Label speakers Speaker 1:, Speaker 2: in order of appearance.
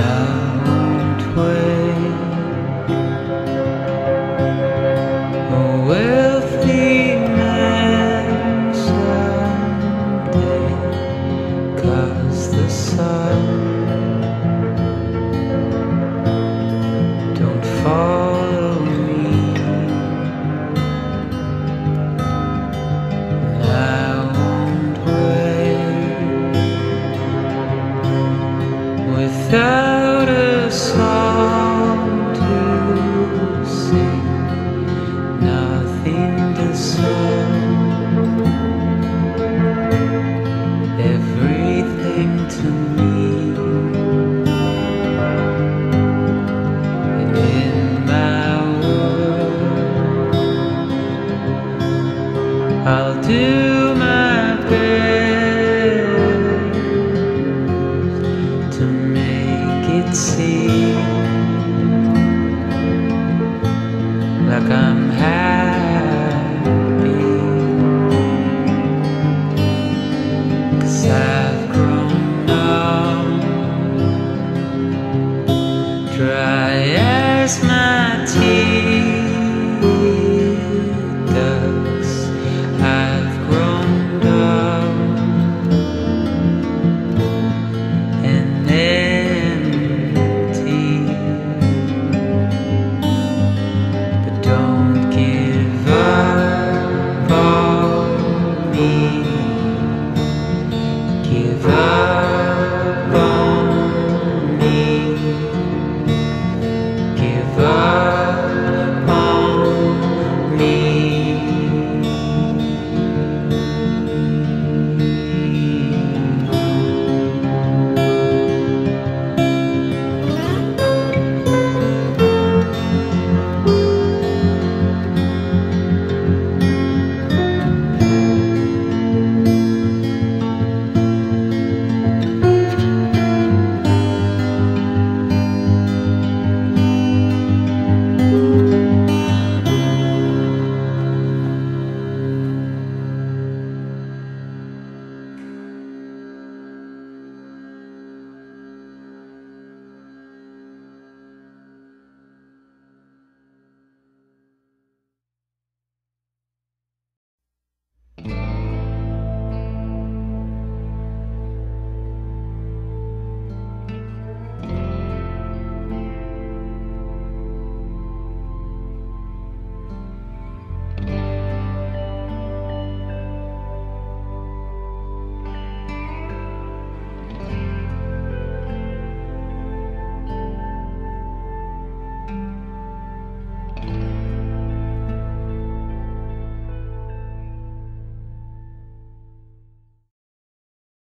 Speaker 1: won't wait. A wealthy man someday, 'cause the sun don't follow me, and I won't wait. Without a song to sing, nothing to say, everything to me. And in my world, I'll do my best to make it seem like I'm